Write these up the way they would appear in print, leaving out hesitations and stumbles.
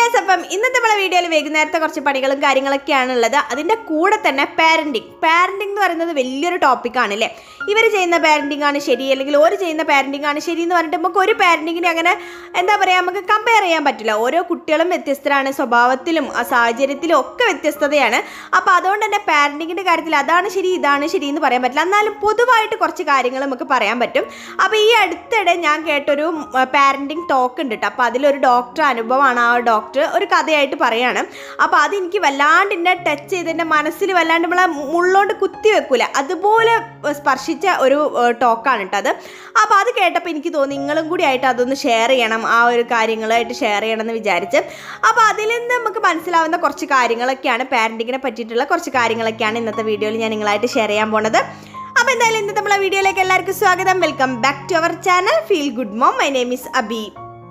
guys, അപ്പം ഇന്നത്തെ നമ്മുടെ വീഡിയോയിൽ വൈകുന്നേരത്തെ കുറച്ച് പണികളും കാര്യങ്ങളൊക്കെയാണ് ഉള്ളത്. അതിന്റെ കൂടെ തന്നെ പാരന്റിംഗ് എന്ന് പറയുന്നത് വലിയൊരു ടോപ്പിക് ആണ് അല്ലേ. ഇവർ ചെയ്യുന്ന പാരന്റിംഗ് ആണ് ശരി അല്ലെങ്കിൽ ഒരു ചെയ്യുന്ന പാരന്റിംഗ് ആണ് ശരി എന്ന് പറഞ്ഞിട്ട് നമുക്ക് ഒരു പാരന്റിങ്ങിനെ അങ്ങനെ എന്താ പറയുക നമുക്ക് കമ്പയർ ചെയ്യാൻ പറ്റില്ല. ഓരോ കുട്ടികളും വ്യത്യസ്തരാണ്, സ്വഭാവത്തിലും സാഹചര്യത്തിലും ഒക്കെ വ്യത്യസ്തതയാണ്. അപ്പോൾ അതുകൊണ്ട് തന്നെ പാരന്റിങ്ങിൻ്റെ കാര്യത്തിൽ അതാണ് ശരി ഇതാണ് ശരി എന്ന് പറയാൻ പറ്റില്ല. എന്നാലും പൊതുവായിട്ട് കുറച്ച് കാര്യങ്ങൾ നമുക്ക് പറയാൻ പറ്റും. അപ്പോൾ ഈ അടുത്തിടെ ഞാൻ കേട്ടൊരു പാരന്റിംഗ് ടോക്ക് ഉണ്ട് കേട്ടോ. അപ്പോൾ അതിലൊരു ഡോക്ടർ അനുഭവമാണ്. ആ ഡോക്ടർ ഒരു കഥയായിട്ട് പറയാണ്. അപ്പോൾ അതെനിക്ക് വല്ലാണ്ട് എന്നെ ടച്ച് ചെയ്ത് എൻ്റെ മനസ്സിൽ വല്ലാണ്ട് നമ്മളെ മുള്ളോണ്ട് കുത്തി വെക്കൂല അതുപോലെ സ്പർശിച്ച ഒരു ടോക്കാണ് കേട്ടോ അത്. അപ്പോൾ അത് കേട്ടപ്പോൾ എനിക്ക് തോന്നി നിങ്ങളും കൂടി ആയിട്ട് അതൊന്ന് ഷെയർ ചെയ്യണം, ആ ഒരു കാര്യങ്ങളായിട്ട് ഷെയർ ചെയ്യണം എന്ന് വിചാരിച്ച്. അപ്പോൾ അതിൽ നിന്ന് നമുക്ക് മനസ്സിലാവുന്ന കുറച്ച് കാര്യങ്ങളൊക്കെയാണ്, പാരന്റിങ്ങിനെ പറ്റിയിട്ടുള്ള കുറച്ച് കാര്യങ്ങളൊക്കെയാണ് ഇന്നത്തെ വീഡിയോയിൽ ഞാൻ നിങ്ങളായിട്ട് ഷെയർ ചെയ്യാൻ പോണത്. അപ്പോൾ എന്തായാലും ഇന്നത്തെ നമ്മളെ വീഡിയോയിലേക്ക് എല്ലാവർക്കും സ്വാഗതം. Welcome back to our channel feel good mom. My name is Abhi.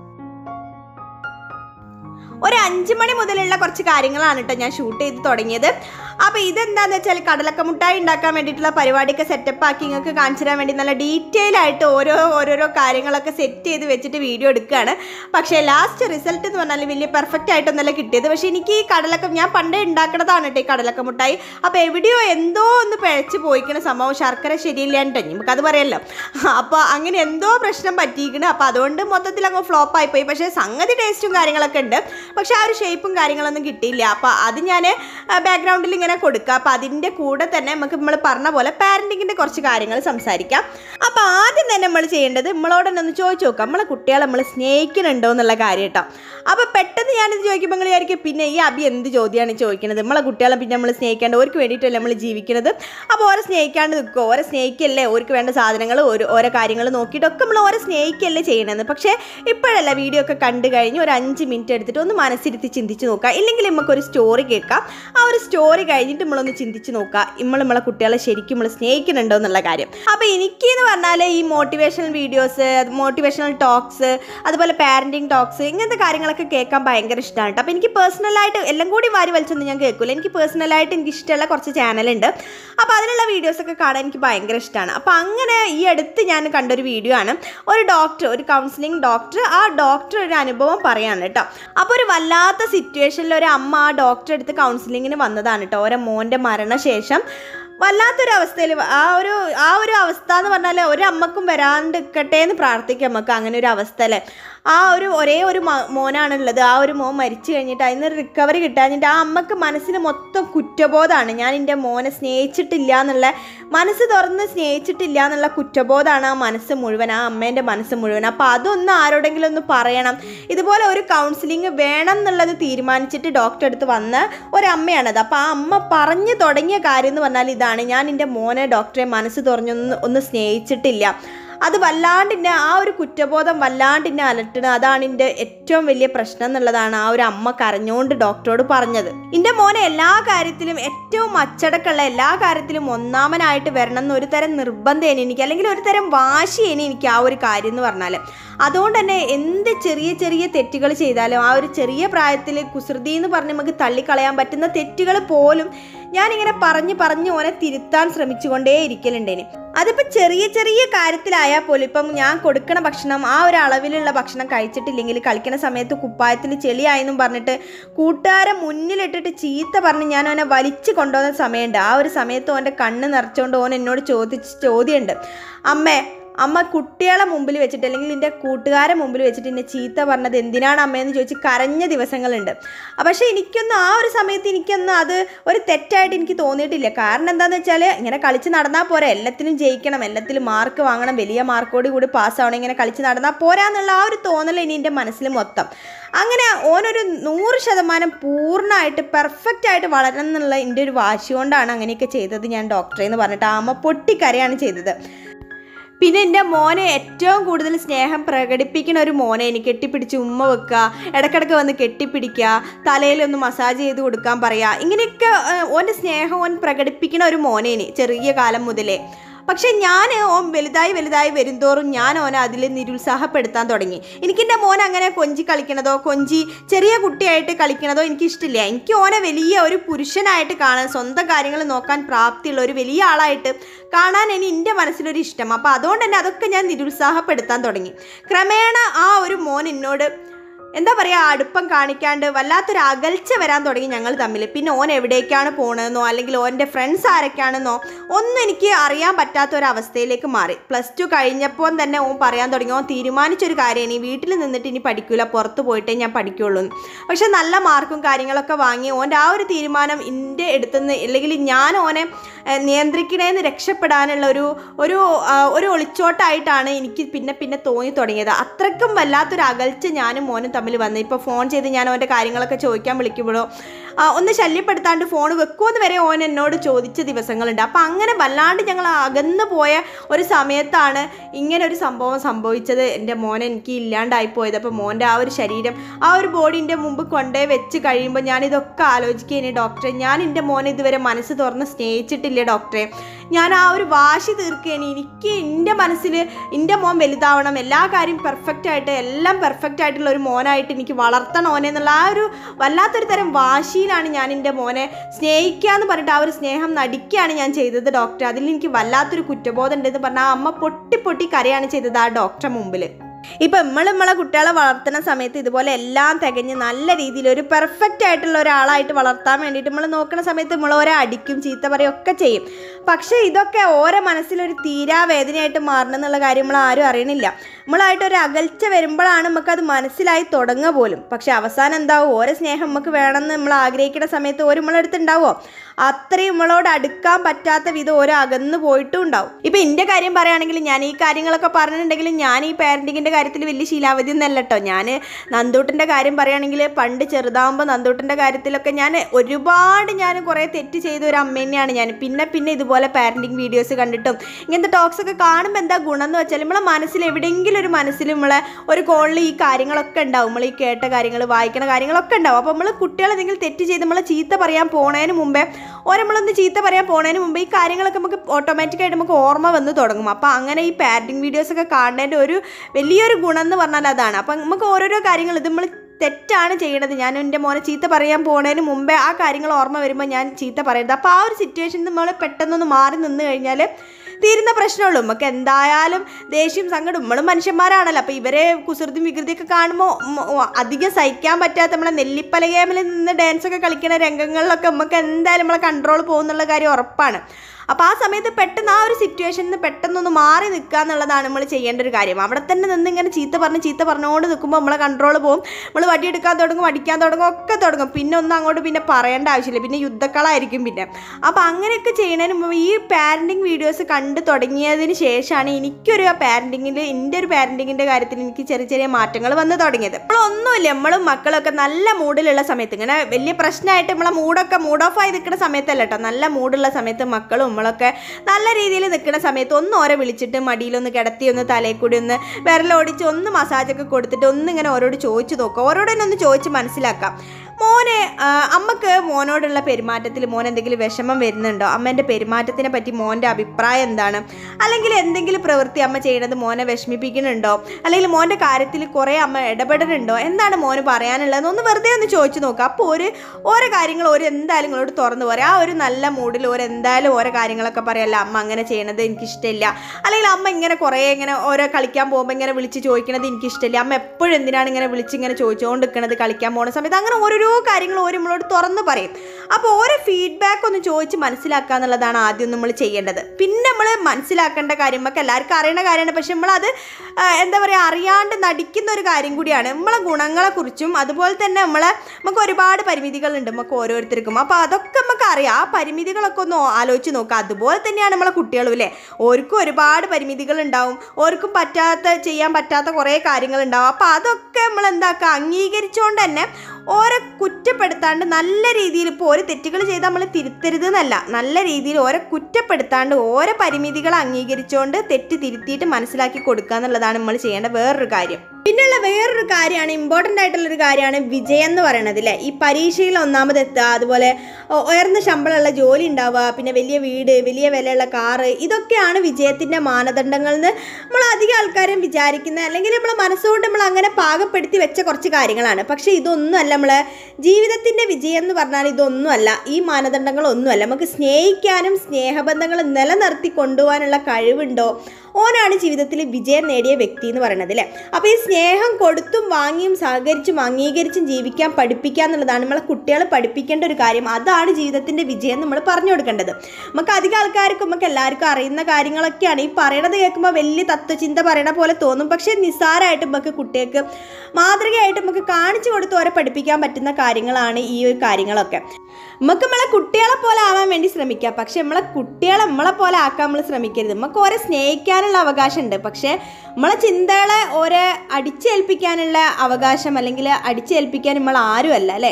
ഒരു 5 മണി മുതലുള്ള കുറച്ച് കാര്യങ്ങളാണ് കേട്ടോ ഞാൻ ഷൂട്ട് ചെയ്ത് തുടങ്ങിയത്. അപ്പോൾ ഇതെന്താണെന്ന് വെച്ചാൽ കടലക്ക മുട്ടായി ഉണ്ടാക്കാൻ വേണ്ടിയിട്ടുള്ള പരിപാടിയൊക്കെ സെറ്റപ്പ് ആക്കി നിങ്ങൾക്ക് കാണിച്ചു തരാൻ വേണ്ടി നല്ല ഡീറ്റെയിൽ ആയിട്ട് ഓരോരോ കാര്യങ്ങളൊക്കെ സെറ്റ് ചെയ്ത് വെച്ചിട്ട് വീഡിയോ എടുക്കുകയാണ്. പക്ഷേ ലാസ്റ്റ് റിസൾട്ട് എന്ന് പറഞ്ഞാൽ വലിയ പെർഫെക്റ്റ് ആയിട്ടൊന്നല്ല കിട്ടിയത്. പക്ഷേ എനിക്ക് ഈ ഞാൻ പണ്ടേ ഉണ്ടാക്കുന്നതാണ് കേട്ടോ ഈ കടലക്ക മുട്ടായി. അപ്പോൾ എവിടെയോ എന്തോ ഒന്ന് പിഴച്ച് പോയിക്കണ സംഭവം, ശർക്കര ശരിയില്ലാണ്ട് നമുക്കത് പറയാമല്ലോ. അപ്പോൾ അങ്ങനെ എന്തോ പ്രശ്നം പറ്റിയിരിക്കണം. അപ്പോൾ അതുകൊണ്ട് മൊത്തത്തിൽ അങ്ങ് ഫ്ലോപ്പായി പോയി. പക്ഷേ സംഗതി ടേസ്റ്റും കാര്യങ്ങളൊക്കെ ഉണ്ട്, പക്ഷെ ആ ഒരു ഷേപ്പും കാര്യങ്ങളൊന്നും കിട്ടിയില്ല. അപ്പോൾ അത് ഞാൻ ബാക്ക്ഗ്രൗണ്ടിൽ ഇങ്ങനെ കൊടുക്കുക. അപ്പോൾ അതിൻ്റെ കൂടെ തന്നെ നമ്മൾ പറഞ്ഞ പോലെ പാരൻറ്റിങ്ങിൻ്റെ കുറച്ച് കാര്യങ്ങൾ സംസാരിക്കാം. അപ്പോൾ ആദ്യം തന്നെ നമ്മൾ ചെയ്യേണ്ടത് നമ്മളോട് തന്നെ ഒന്ന് ചോദിച്ചു നോക്കാം, നമ്മളെ കുട്ടികളെ നമ്മൾ സ്നേഹിക്കുന്നുണ്ടോ എന്നുള്ള കാര്യം കേട്ടോ. അപ്പോൾ പെട്ടെന്ന് ഞാനിത് ചോദിക്കുമ്പോൾ നിങ്ങൾ വിചാരിക്കും പിന്നെ ഈ അബി എന്ത് ചോദ്യമാണ് ചോദിക്കുന്നത്, നമ്മളെ കുട്ടികളെ പിന്നെ നമ്മൾ സ്നേഹിക്കേണ്ട, ഓർക്ക് വേണ്ടിയിട്ടല്ലേ നമ്മൾ ജീവിക്കുന്നത്. അപ്പോൾ ഓരെ സ്നേഹിക്കാണ്ട് നിൽക്കുമോ, ഓരെ സ്നേഹിക്കല്ലേ, ഓർക്ക് വേണ്ട സാധനങ്ങൾ ഓരോ കാര്യങ്ങൾ നോക്കിയിട്ടൊക്കെ നമ്മൾ ഓരെ സ്നേഹിക്കല്ലേ ചെയ്യണമെന്ന്. പക്ഷേ ഇപ്പോഴല്ല, വീഡിയോ ഒക്കെ കണ്ടു കഴിഞ്ഞ് ഒരു 5 മിനിറ്റ് എടുത്തിട്ട് ഒന്ന് മനസ്സിരുത്തി ചിന്തിച്ച് നോക്കുക. ഇല്ലെങ്കിൽ നമുക്കൊരു സ്റ്റോറി കേൾക്കാം. ആ ഒരു സ്റ്റോറി കഴിഞ്ഞിട്ട് നമ്മളൊന്ന് ചിന്തിച്ച് നോക്കുക, നമ്മളെ കുട്ടികളെ ശരിക്കും നമ്മൾ സ്നേഹിക്കുന്നുണ്ടോ എന്നുള്ള കാര്യം. അപ്പോൾ എനിക്കെന്ന് പറഞ്ഞാൽ ഈ മോട്ടിവേഷണൽ വീഡിയോസ്, മോട്ടിവേഷണൽ ടോക്സ്, അതുപോലെ പാരൻറ്റിങ് ടോക്സ്, ഇങ്ങനത്തെ കാര്യങ്ങളൊക്കെ കേൾക്കാൻ ഭയങ്കര ഇഷ്ടമാണ് കേട്ടോ. അപ്പോൾ എനിക്ക് പേഴ്സണലായിട്ട് എല്ലാം കൂടി വാരി വലിച്ചൊന്നും ഞാൻ കേൾക്കില്ല. എനിക്ക് പേഴ്സണലായിട്ട് എനിക്ക് ഇഷ്ടമുള്ള കുറച്ച് ചാനലുണ്ട്. അപ്പോൾ അതിലുള്ള വീഡിയോസൊക്കെ കാണാൻ എനിക്ക് ഭയങ്കര ഇഷ്ടമാണ്. അപ്പോൾ അങ്ങനെ ഈ അടുത്ത് ഞാൻ കണ്ടൊരു വീഡിയോ ആണ്. ഒരു ഡോക്ടർ, ഒരു കൗൺസിലിംഗ് ഡോക്ടർ, ആ ഡോക്ടർ ഒരു അനുഭവം പറയാണ് കേട്ടോ. അപ്പോൾ ഒരു വല്ലാത്ത സിറ്റുവേഷനിൽ ഒരു അമ്മ ആ ഡോക്ടറെ അടുത്ത് കൗൺസിലിങ്ങിന് വന്നതാണ് കേട്ടോ. ഓരോ മോൻ്റെ മരണശേഷം വല്ലാത്തൊരവസ്ഥയിൽ ആ ഒരു അവസ്ഥ എന്ന് പറഞ്ഞാൽ ഒരമ്മക്കും വരാണ്ടിരിക്കട്ടെ എന്ന് പ്രാർത്ഥിക്കാം നമുക്ക്. അങ്ങനെ ഒരു അവസ്ഥ അല്ലേ. ഒരേ ഒരു മോനാണുള്ളത്. ആ ഒരു മോൻ മരിച്ചു കഴിഞ്ഞിട്ട് അതിന് റിക്കവറി കിട്ടാഞ്ഞിട്ട് ആ അമ്മക്ക് മനസ്സിന് മൊത്തം കുറ്റബോധമാണ്. ഞാൻ എൻ്റെ മോനെ സ്നേഹിച്ചിട്ടില്ല എന്നുള്ള, മനസ്സ് തുറന്ന് സ്നേഹിച്ചിട്ടില്ല എന്നുള്ള കുറ്റബോധമാണ് ആ മനസ്സ് മുഴുവൻ, ആ അമ്മേൻ്റെ മനസ്സ് മുഴുവൻ. അപ്പോൾ അതൊന്ന് ആരോടെങ്കിലും ഒന്ന് പറയണം, ഇതുപോലെ ഒരു കൗൺസിലിംഗ് വേണം എന്നുള്ളത് തീരുമാനിച്ചിട്ട് ഡോക്ടറെ അടുത്ത് വന്ന ഒരമ്മയാണത്. അപ്പോൾ ആ അമ്മ പറഞ്ഞു തുടങ്ങിയ കാര്യം എന്ന് പറഞ്ഞാൽ ഇതാണ്, ഞാൻ എൻ്റെ മോനെ ഡോക്ടറെ മനസ്സ് തുറന്നൊന്ന് സ്നേഹിച്ചിട്ടില്ല. അത് വല്ലാണ്ടിന്നെ ആ ഒരു കുറ്റബോധം വല്ലാണ്ടിന്നെ അലട്ടണം. അതാണ് എൻ്റെ ഏറ്റവും വലിയ പ്രശ്നം എന്നുള്ളതാണ് ആ ഒരു അമ്മ കരഞ്ഞുകൊണ്ട് ഡോക്ടറോട് പറഞ്ഞത്. എൻ്റെ മോനെ എല്ലാ കാര്യത്തിലും ഏറ്റവും അച്ചടക്കമുള്ള, എല്ലാ കാര്യത്തിലും ഒന്നാമനായിട്ട് വരണം എന്നൊരു തരം നിർബന്ധമാണ് എനിക്ക്, അല്ലെങ്കിൽ ഒരു തരം വാശിയാണ് എനിക്ക് ആ ഒരു കാര്യം എന്ന് പറഞ്ഞാൽ. അതുകൊണ്ട് തന്നെ എന്ത് ചെറിയ ചെറിയ തെറ്റുകൾ ചെയ്താലും ആ ഒരു ചെറിയ പ്രായത്തിൽ കുസൃതി എന്ന് പറഞ്ഞ് നമുക്ക് തള്ളിക്കളയാൻ പറ്റുന്ന തെറ്റുകൾ പോലും ഞാനിങ്ങനെ പറഞ്ഞ് ഓനെ തിരുത്താൻ ശ്രമിച്ചുകൊണ്ടേ ഇരിക്കലുണ്ടേന്. അതിപ്പോൾ ചെറിയ ചെറിയ കാര്യത്തിലായാൽ പോലും ഇപ്പം ഞാൻ കൊടുക്കണ ഭക്ഷണം ആ ഒരു അളവിലുള്ള ഭക്ഷണം കഴിച്ചിട്ടില്ലെങ്കിൽ കളിക്കണ സമയത്ത് കുപ്പായത്തിൽ ചെളിയായെന്നും പറഞ്ഞിട്ട് കൂട്ടുകാരെ മുന്നിലിട്ടിട്ട് ചീത്ത പറഞ്ഞ് ഞാൻ അവനെ വലിച്ചു കൊണ്ടുപോകുന്ന സമയമുണ്ട്. ആ ഒരു സമയത്ത് ഓൻ്റെ കണ്ണ് നിറച്ചുകൊണ്ട് ഓൻ എന്നോട് ചോദ്യമുണ്ട്, അമ്മ കുട്ടികളെ മുമ്പിൽ വെച്ചിട്ട് അല്ലെങ്കിൽ എൻ്റെ കൂട്ടുകാരെ മുമ്പിൽ വെച്ചിട്ട് എന്നെ ചീത്ത പറഞ്ഞത് എന്തിനാണ് അമ്മയെന്ന് ചോദിച്ച് കരഞ്ഞ ദിവസങ്ങളുണ്ട്. പക്ഷേ എനിക്കൊന്നും ആ ഒരു സമയത്ത് എനിക്കൊന്നും അത് ഒരു തെറ്റായിട്ട് എനിക്ക് തോന്നിയിട്ടില്ല. കാരണം എന്താണെന്ന് വെച്ചാൽ ഇങ്ങനെ കളിച്ച് നടന്നാൽ പോരാ, എല്ലാത്തിലും ജയിക്കണം, എല്ലാത്തിലും മാർക്ക് വാങ്ങണം, വലിയ മാർക്കോട് കൂടി പാസ്സാവണം, ഇങ്ങനെ കളിച്ച് നടന്നാൽ പോരാ എന്നുള്ള ആ ഒരു തോന്നൽ ഇനി എൻ്റെ മനസ്സിൽ മൊത്തം. അങ്ങനെ ഓനൊരു 100% പൂർണ്ണമായിട്ട് പെർഫെക്റ്റ് ആയിട്ട് വളരണം എന്നുള്ള എൻ്റെ ഒരു വാശി കൊണ്ടാണ് അങ്ങനെയൊക്കെ ചെയ്തത് ഞാൻ ഡോക്ടറെ എന്ന് പറഞ്ഞിട്ട്. ആ അമ്മ പൊട്ടിക്കരയാണ് ചെയ്തത്. പിന്നെ എൻ്റെ മോനെ ഏറ്റവും കൂടുതൽ സ്നേഹം പ്രകടിപ്പിക്കുന്ന ഒരു മോനെ എനിക്ക് കെട്ടിപ്പിടിച്ച് ഉമ്മ വെക്കുക, ഇടയ്ക്കിടയ്ക്ക് വന്ന് കെട്ടിപ്പിടിക്കുക, തലയിലൊന്ന് മസാജ് ചെയ്ത് കൊടുക്കാൻ പറയുക, ഇങ്ങനെയൊക്കെ ഓൻ്റെ സ്നേഹം ഓൻ പ്രകടിപ്പിക്കുന്ന ഒരു മോനേന് ചെറിയ കാലം മുതലേ. പക്ഷെ ഞാൻ ഓൻ വലുതായി വരുംതോറും ഞാൻ ഓനെ അതിൽ നിരുത്സാഹപ്പെടുത്താൻ തുടങ്ങി. എനിക്കെൻ്റെ മോൻ അങ്ങനെ കൊഞ്ചി കളിക്കണതോ ചെറിയ കുട്ടിയായിട്ട് കളിക്കണതോ എനിക്കിഷ്ടമില്ല. എനിക്ക് ഓനെ വലിയ ഒരു പുരുഷനായിട്ട് കാണാൻ, സ്വന്തം കാര്യങ്ങൾ നോക്കാൻ പ്രാപ്തിയുള്ള ഒരു വലിയ ആളായിട്ട് കാണാൻ എൻ്റെ മനസ്സിലൊരു ഇഷ്ടം. അപ്പോൾ അതുകൊണ്ട് തന്നെ അതൊക്കെ ഞാൻ നിരുത്സാഹപ്പെടുത്താൻ തുടങ്ങി. ക്രമേണ ആ ഒരു മോൻ എന്നോട് എന്താ പറയുക, അടുപ്പം കാണിക്കാണ്ട് വല്ലാത്തൊരു അകൽച്ച വരാൻ തുടങ്ങി ഞങ്ങൾ തമ്മിൽ. പിന്നെ ഓൻ എവിടേക്കാണ് പോകണമെന്നോ അല്ലെങ്കിൽ ഓൻ്റെ ഫ്രണ്ട്സ് ആരൊക്കെയാണെന്നോ ഒന്നും എനിക്ക് അറിയാൻ പറ്റാത്ത ഒരവസ്ഥയിലേക്ക് മാറി. +2 കഴിഞ്ഞപ്പോൾ തന്നെ ഓൻ പറയാൻ തുടങ്ങി, ഓൻ തീരുമാനിച്ചൊരു കാര്യമാണ്, ഈ വീട്ടിൽ നിന്നിട്ട് ഇനി പഠിക്കില്ല, പുറത്ത് പോയിട്ടേ ഞാൻ പഠിക്കുള്ളൂ. പക്ഷെ നല്ല മാർക്കും കാര്യങ്ങളൊക്കെ വാങ്ങി ഓൻ്റെ ആ ഒരു തീരുമാനം എൻ്റെ അടുത്തുനിന്ന്, അല്ലെങ്കിൽ ഞാൻ ഓനെ നിയന്ത്രിക്കണേന്ന് രക്ഷപ്പെടാനുള്ള ഒരു ഒളിച്ചോട്ടായിട്ടാണ് എനിക്ക് പിന്നെ തോന്നി തുടങ്ങിയത്. അത്രയ്ക്കും വല്ലാത്തൊരു അകൽച്ച ഞാനും മോനും തമ്മിൽ വന്നു. ഇപ്പോൾ ഫോൺ ചെയ്ത് ഞാൻ ഓൻ്റെ കാര്യങ്ങളൊക്കെ ചോദിക്കാൻ വിളിക്കുമ്പോഴോ ഒന്ന് ശല്യപ്പെടുത്താണ്ട് ഫോൺ വെക്കുമെന്ന് വരെ ഓൻ എന്നോട് ചോദിച്ച ദിവസങ്ങളുണ്ട്. അപ്പം അങ്ങനെ വല്ലാണ്ട് ഞങ്ങൾ അകന്നു പോയ ഒരു സമയത്താണ് ഇങ്ങനെ ഒരു സംഭവം സംഭവിച്ചത്. എൻ്റെ മോനെ എനിക്ക് ഇല്ലാണ്ടായി പോയത്. അപ്പോൾ മോൻ്റെ ആ ഒരു ശരീരം, ആ ഒരു ബോഡീൻ്റെ മുമ്പ് കൊണ്ടേ വെച്ച് കഴിയുമ്പോൾ ഞാനിതൊക്കെ ആലോചിക്കുകയാണ്, ഡോക്ടറെ ഞാൻ എൻ്റെ മോനെ ഇതുവരെ മനസ്സ് തുറന്ന് സ്നേഹിച്ചിട്ടില്ല ഡോക്ടറെ. ഞാൻ ആ ഒരു വാശി തീർക്കുകയാണ്, എനിക്ക് എൻ്റെ മനസ്സിൽ എൻ്റെ മോൻ വലുതാവണം, എല്ലാ കാര്യം പെർഫെക്റ്റായിട്ട്, എല്ലാം പെർഫെക്റ്റായിട്ടുള്ള ഒരു മോനായിട്ട് എനിക്ക് വളർത്തണം ഓനെ എന്നുള്ള ആ ഒരു വല്ലാത്തൊരു തരം വാശിയിലാണ് ഞാൻ എൻ്റെ മോനെ സ്നേഹിക്കുക എന്ന് പറഞ്ഞിട്ട് ആ ഒരു സ്നേഹം നടിക്കുകയാണ് ഞാൻ ചെയ്തത് ഡോക്ടർ. അതിൽ എനിക്ക് വല്ലാത്തൊരു കുറ്റബോധം ഉണ്ടെന്ന് പറഞ്ഞാൽ ആ അമ്മ പൊട്ടി കരയാണ് ചെയ്തത് ആ ഡോക്ടറെ മുമ്പിൽ. ഇപ്പം നമ്മളെ കുട്ടികളെ വളർത്തുന്ന സമയത്ത് ഇതുപോലെ എല്ലാം തികഞ്ഞ് നല്ല രീതിയിൽ ഒരു പെർഫെക്റ്റ് ആയിട്ടുള്ള ഒരാളായിട്ട് വളർത്താൻ വേണ്ടിയിട്ട് നമ്മൾ നോക്കുന്ന സമയത്ത് നമ്മൾ ഓരോ അടിക്കും ചീത്ത പറയുകയൊക്കെ ചെയ്യും. പക്ഷേ ഇതൊക്കെ ഓരോ മനസ്സിലൊരു തീരാവേദനയായിട്ട് മാറണം എന്നുള്ള കാര്യം നമ്മൾ ആരും അറിയണില്ല. നമ്മളായിട്ടൊരു അകൽച്ച വരുമ്പോഴാണ് നമുക്കത് മനസ്സിലായി തുടങ്ങുക പോലും. പക്ഷെ അവസാനം എന്താവും, ഓരോ സ്നേഹം നമുക്ക് വേണമെന്ന് നമ്മൾ ആഗ്രഹിക്കുന്ന സമയത്ത് ഓരോ നമ്മളടുത്ത് ഉണ്ടാവുമോ, അത്രയും നമ്മളോട് അടുക്കാൻ പറ്റാത്ത വിധം ഓരോ അകന്ന് പോയിട്ടും ഉണ്ടാവും. ഇപ്പം എൻ്റെ കാര്യം പറയുകയാണെങ്കിൽ ഞാൻ ഈ കാര്യങ്ങളൊക്കെ പറഞ്ഞിട്ടുണ്ടെങ്കിലും ഞാൻ ഈ പാരൻറ്റിങ്ങിൻ്റെ കാര്യത്തിൽ വലിയ ശീലാവധി ഒന്നല്ല കേട്ടോ. ഞാൻ നന്ദൂട്ടൻ്റെ കാര്യം പറയുകയാണെങ്കിൽ പണ്ട് ചെറുതാകുമ്പോൾ നന്ദൂട്ടൻ്റെ കാര്യത്തിലൊക്കെ ഞാൻ കുറേ തെറ്റ് ചെയ്ത ഒരു അമ്മ തന്നെയാണ് ഞാൻ. പിന്നെ ഇതുപോലെ പാരൻറ്റിങ് വീഡിയോസ് കണ്ടിട്ടും ഇങ്ങനത്തെ ടോക്സ് ഒക്കെ കാണുമ്പോൾ എന്താ ഗുണം എന്ന് വെച്ചാൽ നമ്മളെ മനസ്സിൽ എവിടെയെങ്കിലും ഒരു മനസ്സിൽ നമ്മളെ ഒരു കോളിൽ ഈ കാര്യങ്ങളൊക്കെ ഉണ്ടാവും, നമ്മൾ ഈ കേട്ട കാര്യങ്ങൾ വായിക്കണ കാര്യങ്ങളൊക്കെ ഉണ്ടാവും. അപ്പോൾ നമ്മൾ കുട്ടികൾ എന്തെങ്കിലും തെറ്റ് ചെയ്ത് നമ്മളെ ചീത്ത പറയാൻ പോണതിന് മുമ്പേ നമ്മളൊന്ന് ചീത്ത പറയാൻ പോണതിന് മുമ്പ് ഈ കാര്യങ്ങളൊക്കെ നമുക്ക് ഓട്ടോമാറ്റിക്കായിട്ട് നമുക്ക് ഓർമ്മ വന്ന് തുടങ്ങും. അപ്പോൾ അങ്ങനെ ഈ പാരൻറ്റിങ് വീഡിയോസൊക്കെ കാണേണ്ട ഒരു വലിയൊരു ഗുണം എന്ന് പറഞ്ഞാൽ അതാണ്. അപ്പം നമുക്ക് ഓരോരോ കാര്യങ്ങൾ ഇത് നമ്മൾ തെറ്റാണ് ചെയ്യണത്, ഞാൻ എൻ്റെ മോനെ ചീത്ത പറയാൻ പോണതിന് മുമ്പേ ആ കാര്യങ്ങൾ ഓർമ്മ വരുമ്പോൾ ഞാൻ ചീത്ത പറയരുത്. അപ്പോൾ ആ ഒരു സിറ്റുവേഷനിൽ നമ്മൾ പെട്ടെന്നൊന്ന് മാറി നിന്ന് കഴിഞ്ഞാൽ തീരുന്ന പ്രശ്നമുള്ളൂ. നമുക്ക് എന്തായാലും ദേഷ്യം സങ്കടം, നമ്മളും മനുഷ്യന്മാരാണല്ലോ. അപ്പോൾ ഇവരെ കുസൃതി വികൃതിയൊക്കെ കാണുമ്പോൾ അധികം സഹിക്കാൻ പറ്റാത്ത നമ്മളെ നെല്ലിപ്പലകേമിൽ നിന്ന് ഡാൻസൊക്കെ കളിക്കുന്ന രംഗങ്ങളിലൊക്കെ നമുക്ക് എന്തായാലും നമ്മളെ കൺട്രോൾ പോകുന്നുള്ള കാര്യം ഉറപ്പാണ്. അപ്പോൾ ആ സമയത്ത് പെട്ടെന്ന് ആ ഒരു സിറ്റുവേഷനിൽ നിന്ന് പെട്ടെന്നൊന്ന് മാറി നിൽക്കുക എന്നുള്ളതാണ് നമ്മൾ ചെയ്യേണ്ട ഒരു കാര്യം. അവിടെ തന്നെ നിന്ന് ഇങ്ങനെ ചീത്ത പറഞ്ഞുകൊണ്ട് നിൽക്കുമ്പോൾ നമ്മളെ കൺട്രോൾ പോകും, നമ്മൾ വടിയെടുക്കാൻ തുടങ്ങും, അടിക്കാൻ തുടങ്ങും, ഒക്കെ തുടങ്ങും. പിന്നെ ഒന്നും അങ്ങോട്ട് പിന്നെ പറയേണ്ട ആവശ്യമില്ല, പിന്നെ യുദ്ധക്കളായിരിക്കും പിന്നെ. അപ്പോൾ അങ്ങനെയൊക്കെ ചെയ്യുന്നതിന് മുമ്പ് ഈ പാരൻറ്റിങ് വീഡിയോസ് കണ്ട് തുടങ്ങിയതിന് ശേഷമാണ് എനിക്കൊരു എൻ്റെ ഒരു പാരൻറ്റിങ്ങിൻ്റെ കാര്യത്തിൽ എനിക്ക് ചെറിയ മാറ്റങ്ങൾ വന്ന് തുടങ്ങിയത്. നമ്മളൊന്നുമില്ല, നമ്മളും മക്കളൊക്കെ നല്ല മൂഡിലുള്ള സമയത്ത്, ഇങ്ങനെ വലിയ പ്രശ്നമായിട്ട് നമ്മളെ മൂഡ് ഓഫ് ആയി നിൽക്കുന്ന സമയത്തല്ല കേട്ടോ, നല്ല മൂഡുള്ള സമയത്ത് മക്കളും നമ്മളൊക്കെ നല്ല രീതിയിൽ നിൽക്കുന്ന സമയത്ത് ഒന്ന് ഓരെ വിളിച്ചിട്ട് മടിയിലൊന്ന് കിടത്തി ഒന്ന് തലയിൽ കൂടി ഒന്ന് വിരലോടിച്ച് ഒന്ന് മസാജൊക്കെ കൊടുത്തിട്ട് ഒന്നിങ്ങനെ ഓരോട് ചോദിച്ചു നോക്കുക, ഓരോട് തന്നെ ഒന്ന് ചോദിച്ച് മനസ്സിലാക്കാം. അമ്മക്ക് മോനോടുള്ള പെരുമാറ്റത്തിൽ മോൻ എന്തെങ്കിലും വിഷമം വരുന്നുണ്ടോ, അമ്മേൻ്റെ പെരുമാറ്റത്തിനെ പറ്റി മോൻ്റെ അഭിപ്രായം എന്താണ്, അല്ലെങ്കിൽ എന്തെങ്കിലും പ്രവൃത്തി അമ്മ ചെയ്യണത് മോനെ വിഷമിപ്പിക്കുന്നുണ്ടോ, അല്ലെങ്കിൽ മോൻ്റെ കാര്യത്തിൽ കുറേ അമ്മ ഇടപെടുന്നുണ്ടോ, എന്താണ് മോന് പറയാനുള്ളത് ഒന്ന് വെറുതെ ഒന്ന് ചോദിച്ചു നോക്കുക. അപ്പോൾ ഓരോ കാര്യങ്ങൾ എന്തായാലും നിങ്ങളോട് തുറന്നു പറയാം. ആ ഒരു നല്ല മൂഡിൽ എന്തായാലും ഓരോ കാര്യങ്ങളൊക്കെ പറയാമല്ല, അമ്മ അങ്ങനെ ചെയ്യണത് എനിക്കിഷ്ടമില്ല, അല്ലെങ്കിൽ അമ്മ ഇങ്ങനെ ഓരോ കളിക്കാൻ പോകുമ്പോൾ ഇങ്ങനെ വിളിച്ച് ചോദിക്കണത് എനിക്കിഷ്ടമില്ല, അമ്മ എപ്പോഴും എന്തിനാണ് ഇങ്ങനെ വിളിച്ച് ഇങ്ങനെ ചോദിച്ചുകൊണ്ട് നിൽക്കണത് കളിക്കാൻ പോകുന്ന സമയത്ത്, അങ്ങനെ ഓരോ കാര്യങ്ങൾ നമ്മളോട് തുറന്ന് പറയും. അപ്പോൾ ഓരോ ഫീഡ്ബാക്ക് ഒന്ന് ചോദിച്ച് മനസ്സിലാക്കുക എന്നുള്ളതാണ് ആദ്യം നമ്മൾ ചെയ്യേണ്ടത്. പിന്നെ നമ്മൾ മനസ്സിലാക്കേണ്ട കാര്യം നമുക്ക് എല്ലാവർക്കും അറിയേണ്ട കാര്യമാണ്, പക്ഷെ നമ്മളത് എന്താ പറയുക അറിയാണ്ട് നടിക്കുന്ന ഒരു കാര്യം കൂടിയാണ്. നമ്മളെ ഗുണങ്ങളെക്കുറിച്ചും അതുപോലെ തന്നെ നമുക്ക് ഒരുപാട് പരിമിതികളുണ്ട് നമുക്ക് ഓരോരുത്തർക്കും. അപ്പോൾ അതൊക്കെ നമുക്ക് അറിയാം, ആ പരിമിതികളൊക്കെ ഒന്ന് ആലോചിച്ച് നോക്കുക. അതുപോലെ തന്നെയാണ് നമ്മളെ കുട്ടികളും അല്ലേ, ഓർക്കും ഒരുപാട് പരിമിതികളുണ്ടാവും, ഓർക്കും ചെയ്യാൻ പറ്റാത്ത കുറേ കാര്യങ്ങളുണ്ടാവും. അപ്പോൾ അതൊക്കെ നമ്മൾ എന്താക്കുക അംഗീകരിച്ചുകൊണ്ട് തന്നെ ഓരോ കുറ്റപ്പെടുത്താണ്ട് നല്ല രീതിയിൽ, ഇപ്പോൾ ഓരോ തെറ്റുകൾ ചെയ്താൽ നമ്മൾ തിരുത്തരുത് എന്നല്ല, നല്ല രീതിയിൽ ഓരോ കുറ്റപ്പെടുത്താണ്ട് ഓരോ പരിമിതികൾ അംഗീകരിച്ചുകൊണ്ട് തെറ്റ് തിരുത്തിയിട്ട് മനസ്സിലാക്കി കൊടുക്കുക എന്നുള്ളതാണ് നമ്മൾ ചെയ്യേണ്ട വേറൊരു കാര്യം. പിന്നെയുള്ള വേറൊരു കാര്യമാണ്, ഇമ്പോർട്ടൻ്റ് ആയിട്ടുള്ളൊരു കാര്യമാണ് വിജയം എന്ന് പറയണത് അല്ലേ. ഈ പരീക്ഷയിൽ ഒന്നാമതെത്തുക, അതുപോലെ ഉയർന്ന ശമ്പളമുള്ള ജോലി ഉണ്ടാവുക, പിന്നെ വലിയ വീട്, വലിയ വിലയുള്ള കാറ്, ഇതൊക്കെയാണ് വിജയത്തിൻ്റെ മാനദണ്ഡങ്ങൾ എന്ന് നമ്മൾ അധികം ആൾക്കാരും വിചാരിക്കുന്ന, അല്ലെങ്കിൽ നമ്മളെ മനസ്സുകൊണ്ട് നമ്മൾ അങ്ങനെ പാകപ്പെടുത്തി വെച്ച കുറച്ച് കാര്യങ്ങളാണ്. പക്ഷേ ഇതൊന്നുമല്ല നമ്മളെ ജീവിതത്തിൻ്റെ വിജയം എന്ന് പറഞ്ഞാൽ, ഇതൊന്നുമല്ല, ഈ മാനദണ്ഡങ്ങളൊന്നുമല്ല. നമുക്ക് സ്നേഹിക്കാനും സ്നേഹബന്ധങ്ങൾ നിലനിർത്തി കൊണ്ടുപോകാനുള്ള കഴിവുണ്ടോ, ഓനാണ് ജീവിതത്തിൽ വിജയം നേടിയ വ്യക്തി എന്ന് പറയുന്നത് അല്ലേ. അപ്പോൾ ഈ സ്നേഹം കൊടുത്തും വാങ്ങിയും സഹകരിച്ചും അംഗീകരിച്ചും ജീവിക്കാൻ പഠിപ്പിക്കുക എന്നുള്ളതാണ് നമ്മളെ കുട്ടികളെ പഠിപ്പിക്കേണ്ട ഒരു കാര്യം. അതാണ് ജീവിതത്തിൻ്റെ വിജയം നമ്മൾ പറഞ്ഞു കൊടുക്കേണ്ടത്. നമുക്ക് അധികം ആൾക്കാർക്കും നമുക്ക് എല്ലാവർക്കും അറിയുന്ന കാര്യങ്ങളൊക്കെയാണ്. ഈ പറയണത് കേൾക്കുമ്പോൾ വലിയ തത്വചിന്ത പറയണ പോലെ തോന്നും. പക്ഷേ നിസ്സാരമായിട്ട് നമുക്ക് കുട്ടികൾക്ക് മാതൃകയായിട്ട് നമുക്ക് കാണിച്ചു കൊടുത്ത് ഓരെ പഠിപ്പിക്കാൻ പറ്റുന്ന കാര്യങ്ങളാണ് ഈ ഒരു കാര്യങ്ങളൊക്കെ. നമുക്ക് നമ്മളെ കുട്ടികളെ പോലെ ആവാൻ വേണ്ടി ശ്രമിക്കാം, പക്ഷെ നമ്മളെ കുട്ടികളെ നമ്മളെ പോലെ ആക്കാൻ നമ്മൾ ശ്രമിക്കരുത്. നമുക്ക് ഓരെ സ്നേഹിക്കാനുള്ള അവകാശമുണ്ട്, പക്ഷേ നമ്മളെ ചിന്തകളെ ഓരെ അടിച്ചേൽപ്പിക്കാനുള്ള അവകാശം അല്ലെങ്കിൽ അടിച്ചേൽപ്പിക്കാൻ നമ്മൾ ആരുമല്ല അല്ലേ.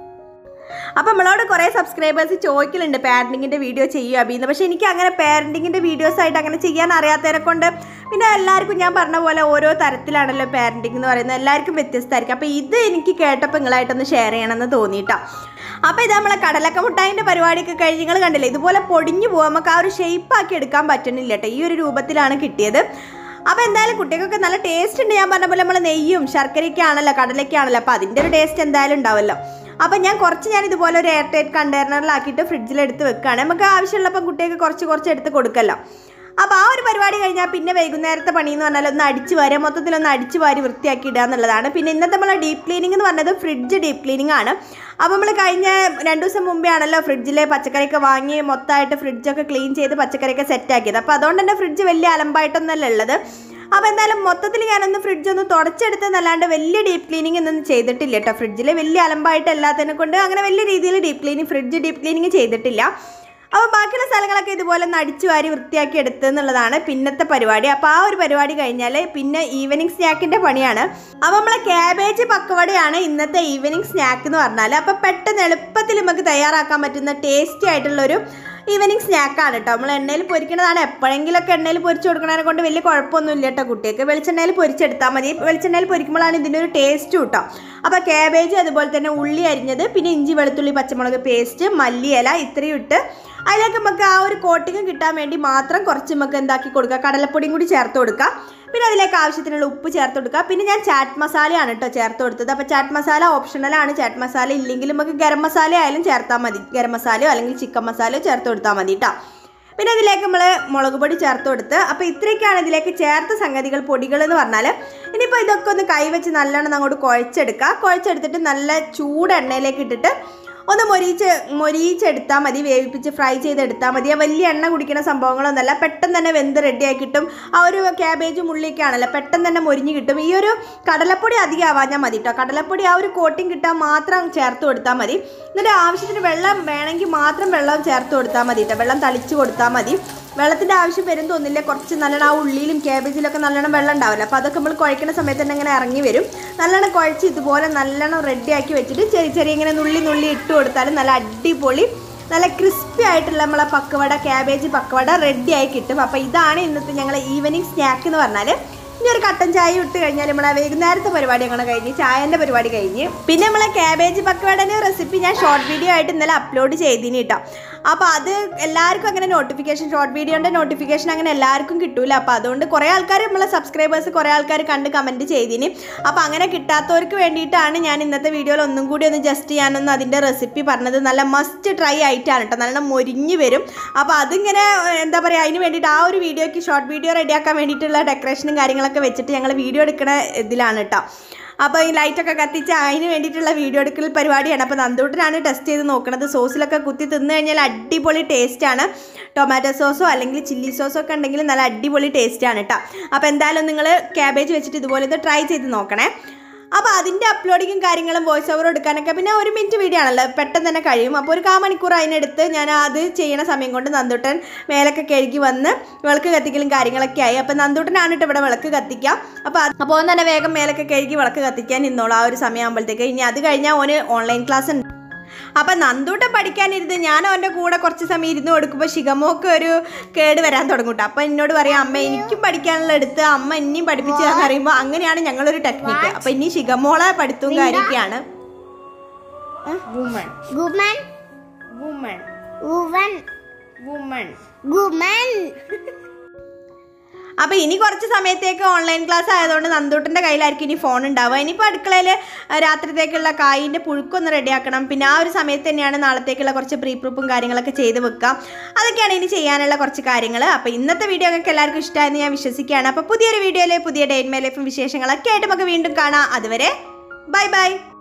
അപ്പം നമ്മളോട് കുറേ സബ്സ്ക്രൈബേഴ്സ് ചോദിക്കലുണ്ട് പാരൻറ്റിങ്ങിൻ്റെ വീഡിയോ ചെയ്യുക അബീന്ന്. പക്ഷേ എനിക്ക് അങ്ങനെ പാരൻറ്റിങ്ങിൻ്റെ വീഡിയോസായിട്ട് അങ്ങനെ ചെയ്യാൻ അറിയാത്തതിനെ കൊണ്ട് പിന്നെ എല്ലാവർക്കും ഞാൻ പറഞ്ഞ പോലെ ഓരോ തരത്തിലാണല്ലോ പാരൻറ്റിങ് എന്ന് പറയുന്നത്, എല്ലാവർക്കും വ്യത്യസ്തമായിരിക്കും. അപ്പോൾ ഇത് എനിക്ക് കേട്ടപ്പോൾ നിങ്ങളായിട്ടൊന്ന് ഷെയർ ചെയ്യണമെന്ന് തോന്നിയിട്ടാണ്. അപ്പോൾ ഇത് നമ്മളെ കടലക്ക മുട്ടായിൻ്റെ പരിപാടിയൊക്കെ കഴിഞ്ഞ് നിങ്ങൾ കണ്ടില്ലേ, ഇതുപോലെ പൊടിഞ്ഞു പോകാൻ നമുക്ക് ആ ഒരു ഷേപ്പാക്കി എടുക്കാൻ പറ്റുന്നില്ല കേട്ടോ. ഈ ഒരു രൂപത്തിലാണ് കിട്ടിയത്. അപ്പോൾ എന്തായാലും കുട്ടികൾക്കൊക്കെ നല്ല ടേസ്റ്റ് ഉണ്ട്. ഞാൻ പറഞ്ഞ പോലെ നമ്മൾ നെയ്യും ശർക്കരയൊക്കെ ആണല്ലോ, കടലൊക്കെ അപ്പോൾ അതിൻ്റെ ഒരു ടേസ്റ്റ് എന്തായാലും ഉണ്ടാവുമല്ലോ. അപ്പോൾ ഞാൻ ഇതുപോലെ ഒരു എയർ ടൈറ്റ് കണ്ടെയ്നറിലാക്കിയിട്ട് ഫ്രിഡ്ജിലെടുത്ത് വെക്കുകയാണ്. നമുക്ക് ആവശ്യമുള്ളപ്പോൾ കുട്ടികൾക്ക് കുറച്ച് എടുത്ത് കൊടുക്കല്ലോ. അപ്പോൾ ആ ഒരു പരിപാടി കഴിഞ്ഞാൽ പിന്നെ വൈകുന്നേരത്തെ പണി എന്ന് പറഞ്ഞാൽ ഒന്ന് അടിച്ച് വാരി, മൊത്തത്തിലൊന്ന് അടിച്ച് വാരി വൃത്തിയാക്കി ഇടുക എന്നുള്ളതാണ്. പിന്നെ ഇന്നത്തെ നമ്മളെ ഡീപ്പ് ക്ലീനിങ് എന്ന് പറഞ്ഞത് ഫ്രിഡ്ജ് ഡീപ്പ് ക്ലീനിങ് ആണ്. അപ്പോൾ നമ്മൾ കഴിഞ്ഞ 2 ദിവസം മുമ്പേ ആണല്ലോ ഫ്രിഡ്ജിലെ പച്ചക്കറിയൊക്കെ വാങ്ങി മൊത്തമായിട്ട് ഫ്രിഡ്ജൊക്കെ ക്ലീൻ ചെയ്ത് പച്ചക്കറിയൊക്കെ സെറ്റാക്കിയത്. അപ്പോൾ അതുകൊണ്ട് തന്നെ ഫ്രിഡ്ജ് വലിയ അലമ്പായിട്ടൊന്നല്ല ഉള്ളത്. അപ്പോൾ എന്തായാലും മൊത്തത്തിൽ ഞാനൊന്ന് ഫ്രിഡ്ജൊന്ന് തുടച്ചെടുത്തെന്നല്ലാണ്ട് വലിയ ഡീപ്പ് ക്ലീനിങ് ഒന്നും ചെയ്തിട്ടില്ല കേട്ടോ. ഫ്രിഡ്ജിൽ വലിയ അലമ്പായിട്ട് എല്ലാത്തിനെ കൊണ്ട് അങ്ങനെ വലിയ രീതിയിൽ ഫ്രിഡ്ജ് ഡീപ്പ് ക്ലീനിങ് ചെയ്തിട്ടില്ല. അപ്പോൾ ബാക്കിയുള്ള സ്ഥലങ്ങളൊക്കെ ഇതുപോലെ ഒന്ന് അടിച്ചു വാരി വൃത്തിയാക്കി എടുത്ത് എന്നുള്ളതാണ് പിന്നത്തെ പരിപാടി. അപ്പോൾ ആ ഒരു പരിപാടി കഴിഞ്ഞാൽ പിന്നെ ഈവനിങ് സ്നാക്കിൻ്റെ പണിയാണ്. അപ്പോൾ നമ്മളെ ക്യാബേജ് പക്കവടയാണ് ഇന്നത്തെ ഈവനിങ് സ്നാക്ക് എന്ന് പറഞ്ഞാൽ. അപ്പോൾ പെട്ടെന്ന് എളുപ്പത്തിൽ നമുക്ക് തയ്യാറാക്കാൻ പറ്റുന്ന ടേസ്റ്റി ആയിട്ടുള്ളൊരു ഈവനിങ് സ്നാക്കാണ് കേട്ടോ. നമ്മൾ എണ്ണയിൽ പൊരിക്കുന്നതാണ്. എപ്പോഴെങ്കിലൊക്കെ എണ്ണയിൽ പൊരിച്ച് കൊടുക്കുന്നതിനെ കൊണ്ട് വലിയ കുഴപ്പമൊന്നുമില്ല കേട്ടോ. കുട്ടികൾക്ക് വെളിച്ചെണ്ണയിൽ പൊരിച്ചെടുത്താൽ മതി. വെളിച്ചെണ്ണയിൽ പൊരിക്കുമ്പോഴാണ് ഇതിൻ്റെ ഒരു ടേസ്റ്റ് കിട്ടുക. അപ്പോൾ ക്യാബേജ്, അതുപോലെ തന്നെ ഉള്ളി അരിഞ്ഞത്, പിന്നെ ഇഞ്ചി വെളുത്തുള്ളി പച്ചമുളക് പേസ്റ്റ്, മല്ലിയില ഇത്രയും ഇട്ട് അതിലേക്ക് നമുക്ക് ആ ഒരു കോട്ടിങ് കിട്ടാൻ വേണ്ടി മാത്രം കുറച്ച് നമുക്ക് എന്താക്കി കൊടുക്കുക, കടലപ്പൊടിയും കൂടി ചേർത്ത് കൊടുക്കുക. പിന്നെ അതിലേക്ക് ആവശ്യത്തിനുള്ള ഉപ്പ് ചേർത്ത് കൊടുക്കുക. പിന്നെ ഞാൻ ചാറ്റ് മസാലയാണ് കേട്ടോ ചേർത്ത് കൊടുത്തത്. അപ്പോൾ ചാറ്റ് മസാല ഓപ്ഷണലാണ്. ചാറ്റ് മസാല ഇല്ലെങ്കിൽ നമുക്ക് ഗരം മസാല ആയാലും ചേർത്താൽ മതി. ഗരം മസാലയോ അല്ലെങ്കിൽ ചിക്കൻ മസാലയോ ചേർത്ത് കൊടുത്താൽ മതി കേട്ടോ. പിന്നെ അതിലേക്ക് നമ്മൾ മുളക് പൊടി ചേർത്ത് കൊടുത്ത്. അപ്പോൾ ഇത്രയൊക്കെയാണ് ഇതിലേക്ക് ചേർത്ത സംഗതികൾ, പൊടികൾ എന്ന് പറഞ്ഞാൽ. ഇനിയിപ്പോൾ ഇതൊക്കെ ഒന്ന് കൈവച്ച് നല്ലോണം അങ്ങോട്ട് കുഴച്ചെടുത്തിട്ട് നല്ല ചൂട് എണ്ണയിലേക്ക് ഇട്ടിട്ട് ഒന്ന് മൊരിയിച്ചെടുത്താൽ മതി. വേവിപ്പിച്ച് ഫ്രൈ ചെയ്തെടുത്താൽ മതി. വലിയ എണ്ണ കുടിക്കുന്ന സംഭവങ്ങളൊന്നുമല്ല. പെട്ടെന്ന് തന്നെ വെന്ത് റെഡിയായി കിട്ടും. ആ ഒരു ക്യാബേജും ഉള്ളിയൊക്കെ ആണല്ലോ, പെട്ടെന്ന് തന്നെ മൊരിഞ്ഞ് കിട്ടും. ഈ ഒരു കടലപ്പൊടി അധികം ആവാഞ്ഞാൽ മതി കേട്ടോ. കടലപ്പൊടി ആ ഒരു കോട്ടിങ് കിട്ടാൻ മാത്രം ചേർത്ത് കൊടുത്താൽ മതി. എന്നിട്ട് ആവശ്യത്തിന് വെള്ളം വേണമെങ്കിൽ മാത്രം വെള്ളം ചേർത്ത് കൊടുത്താൽ മതി കേട്ടോ. വെള്ളം തളിച്ച് കൊടുത്താൽ മതി. വെള്ളത്തിൻ്റെ ആവശ്യം വരും തോന്നില്ല. കുറച്ച് നല്ലോണം ആ ഉള്ളിയിലും ക്യാബേജിലൊക്കെ നല്ലോണം വെള്ളം ഉണ്ടാവില്ല. അപ്പോൾ അതൊക്കെ നമ്മൾ കുഴക്കുന്ന സമയത്ത് തന്നെ ഇങ്ങനെ ഇറങ്ങി വരും. നല്ലോണം കുഴച്ച് ഇതുപോലെ നല്ലോണം റെഡിയാക്കി വെച്ചിട്ട് ചെറിയ ഇങ്ങനെ നുള്ളി ഇട്ട് കൊടുത്താൽ നല്ല അടിപൊളി നല്ല ക്രിസ്പി ആയിട്ടുള്ള നമ്മളെ പക്കവട, ക്യാബേജ് പക്കവട റെഡിയായി കിട്ടും. അപ്പോൾ ഇതാണ് ഇന്നത്തെ ഞങ്ങളെ ഈവനിങ് സ്നാക്ക് എന്ന് പറഞ്ഞാൽ. ഇനി ഒരു കട്ടൻ ചായ ഇട്ട് കഴിഞ്ഞാൽ നമ്മളെ വൈകുന്നേരത്തെ പരിപാടി അങ്ങനെ കഴിഞ്ഞ്, ചായൻ്റെ പരിപാടി കഴിഞ്ഞ്. പിന്നെ നമ്മളെ ക്യാബേജ് പക്കവടൻ്റെ റെസിപ്പി ഞാൻ ഷോർട്ട് വീഡിയോ ആയിട്ട് ഇന്നലെ അപ്ലോഡ് ചെയ്തിന് കേട്ടോ. അപ്പോൾ അത് എല്ലാവർക്കും അങ്ങനെ ഷോർട്ട് വീഡിയോൻ്റെ നോട്ടിഫിക്കേഷൻ അങ്ങനെ എല്ലാവർക്കും കിട്ടൂല. അപ്പോൾ അതുകൊണ്ട് കുറേ ആൾക്കാർ നമ്മളെ സബ്സ്ക്രൈബേഴ്സ് കുറേ ആൾക്കാർ കണ്ട് കമൻറ്റ് ചെയ്തിന്. അപ്പോൾ അങ്ങനെ കിട്ടാത്തവർക്ക് വേണ്ടിയിട്ടാണ് ഞാൻ ഇന്നത്തെ വീഡിയോയിൽ ഒന്നും കൂടി ഒന്ന് ജസ്റ്റ് ഞാനൊന്ന് അതിൻ്റെ റെസിപ്പി പറഞ്ഞത്. നല്ല മസ്റ്റ് ട്രൈ ആയിട്ടാണ് കേട്ടോ. നല്ല മൊരിഞ്ഞ് വരും. അപ്പോൾ അതിങ്ങനെ എന്താ പറയുക, അതിന് വേണ്ടിയിട്ട് ആ ഒരു വീഡിയോയ്ക്ക് ഷോർട്ട് വീഡിയോ റെഡിയാക്കാൻ വേണ്ടിയിട്ടുള്ള ഡെക്കറേഷനും കാര്യങ്ങളൊക്കെ വെച്ചിട്ട് ഞങ്ങൾ വീഡിയോ എടുക്കുന്ന ഇതിലാണ് കേട്ടോ. അപ്പോൾ ഈ ലൈറ്റൊക്കെ കത്തിച്ച് അതിന് വേണ്ടിയിട്ടുള്ള വീഡിയോ എടുക്കൽ പരിപാടിയാണ്. അപ്പോൾ നന്ദൂട്ടനാണ് ടെസ്റ്റ് ചെയ്ത് നോക്കുന്നത്. സോസിലൊക്കെ കുത്തി തിന്നു കഴിഞ്ഞാൽ അടിപൊളി ടേസ്റ്റാണ്. ടൊമാറ്റോ സോസോ അല്ലെങ്കിൽ ചില്ലി സോസോ ഒക്കെ ഉണ്ടെങ്കിൽ നല്ല അടിപൊളി ടേസ്റ്റാണ് കേട്ടോ. അപ്പോൾ എന്തായാലും നിങ്ങൾ ക്യാബേജ് വെച്ചിട്ട് ഇതുപോലെ ഇത് ട്രൈ ചെയ്ത് നോക്കണേ. അപ്പോൾ അതിൻ്റെ അപ്ലോഡിങ്ങും കാര്യങ്ങളും വോയിസ് ഓവർ എടുക്കാനൊക്കെ പിന്നെ 1 മിനിറ്റ് വീഡിയോ ആണല്ലോ, പെട്ടെന്ന് തന്നെ കഴിയും. അപ്പോൾ ഒരു 1/4 മണിക്കൂർ അതിനെടുത്ത് ഞാൻ അത് ചെയ്യണ സമയം കൊണ്ട് നന്ദൂട്ടൻ മേലൊക്കെ കഴുകി വന്ന് വിളക്ക് കത്തിക്കലും കാര്യങ്ങളൊക്കെ ആയി. അപ്പോൾ നന്ദൂട്ടനാണ് കേട്ടോ ഇവിടെ വിളക്ക് കത്തിക്കാം. അപ്പോൾ തന്നെ വേഗം മേലൊക്കെ കഴുകി വിളക്ക് കത്തിക്കാൻ നിന്നോളൂ ആ ഒരു സമയമാകുമ്പോഴത്തേക്ക്. ഇനി അത് കഴിഞ്ഞാൽ ഓന് ഓൺലൈൻ ക്ലാസ് ഉണ്ട്. അപ്പം നന്ദൂട്ടൻ പഠിക്കാനിരുന്ന് ഞാൻ അവൻ്റെ കൂടെ കുറച്ച് സമയം ഇരുന്ന് കൊടുക്കുമ്പോൾ ശിഖമോക്ക് ഒരു കേട് വരാൻ തുടങ്ങും കേട്ടോ. അപ്പം എന്നോട് പറയാം, അമ്മ എനിക്കും പഠിക്കാനുള്ള എടുത്ത് അമ്മ എന്നെയും പഠിപ്പിച്ചു എന്ന് പറയുമ്പോൾ അങ്ങനെയാണ് ഞങ്ങളൊരു ടെക്നിക്ക്. അപ്പം ഇനി ശിഖമോളെ പഠിത്തവും കാര്യമൊക്കെയാണ്. അപ്പോൾ ഇനി കുറച്ച് സമയത്തേക്ക് ഓൺലൈൻ ക്ലാസ് ആയതുകൊണ്ട് നന്ദൂട്ടൻ്റെ കയ്യിലായിരിക്കും ഇനി ഫോൺ ഉണ്ടാവുക. ഇനിയിപ്പോൾ അടുക്കളയിൽ രാത്രിത്തേക്കുള്ള കായിൻ്റെ പുഴുക്കൊന്ന് റെഡിയാക്കണം. പിന്നെ ആ ഒരു സമയത്ത് തന്നെയാണ് നാളത്തേക്കുള്ള കുറച്ച് പ്രീ പ്രൂഫും കാര്യങ്ങളൊക്കെ ചെയ്ത് വെക്കാം. അതൊക്കെയാണ് ഇനി ചെയ്യാനുള്ള കുറച്ച് കാര്യങ്ങൾ. അപ്പോൾ ഇന്നത്തെ വീഡിയോ ഒക്കെ എല്ലാവർക്കും ഇഷ്ടമായെന്ന് ഞാൻ വിശ്വസിക്കുകയാണ്. അപ്പോൾ പുതിയൊരു വീഡിയോയിൽ പുതിയ ഡേ ഇൻ മൈ ലൈഫും വിശേഷങ്ങളൊക്കെ ആയിട്ട് നമുക്ക് വീണ്ടും കാണാം. അതുവരെ ബൈ ബൈ.